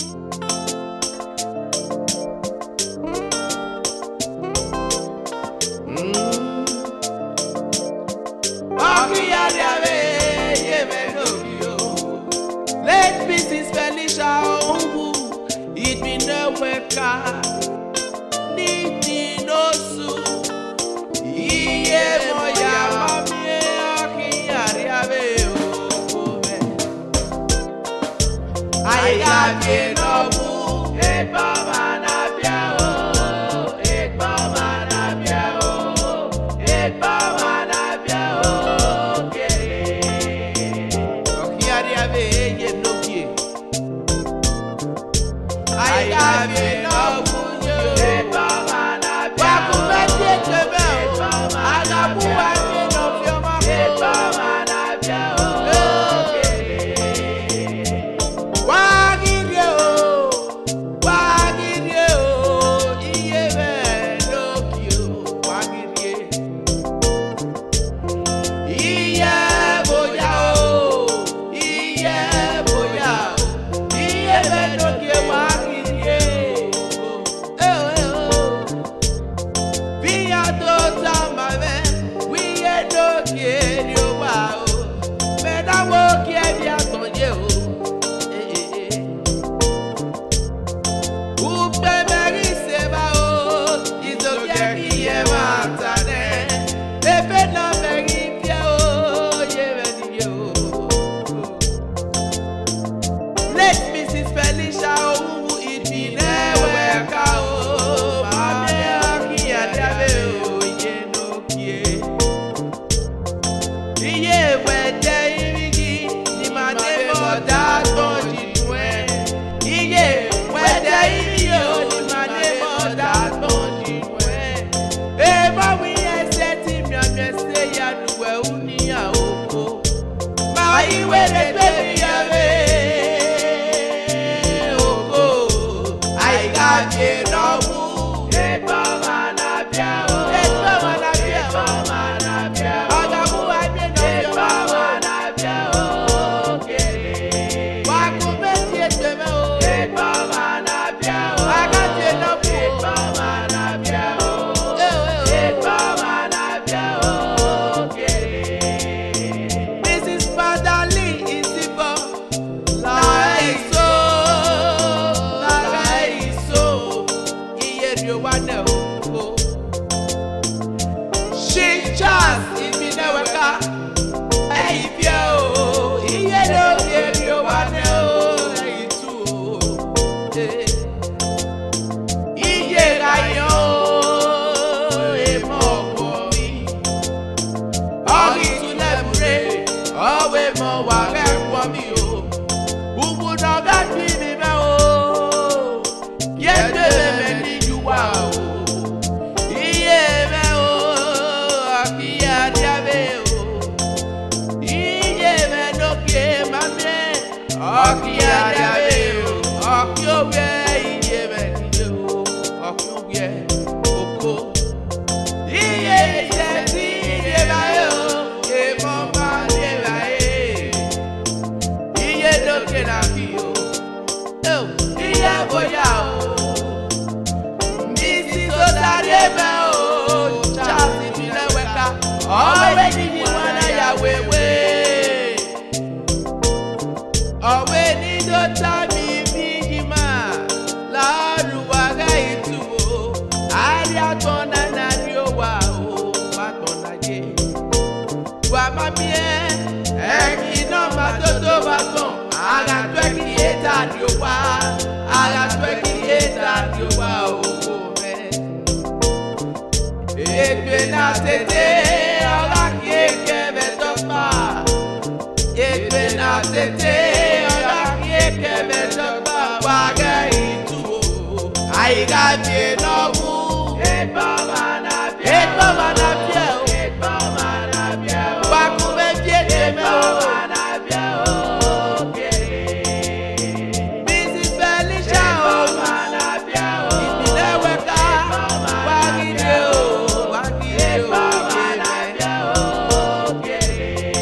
Let Mrs. Felicia Owu, it be no weka, niti no su, iye moya mami okiyari ave okove. Aiga bien owu, eba manabia o, eba manabia o, eba manabia o, okiyari ave. I have been up with you. I got one of your Let Mrs. Felicia Owu, it be never go. Mami okiyari o, iye no kie. Iye wede irigi, ni mane mo da tonji tuen. Iye wede irigi o, ni mane mo da tonji tuen. Eba we eseti mi amese ya nuwe uniya oko. Ma iwe de baby ave. I got you no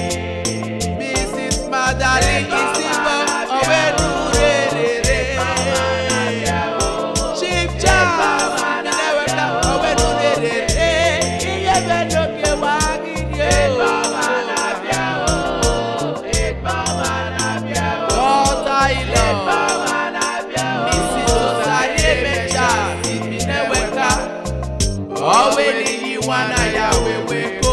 Mrs. Madali is Always you wanna Yahweh.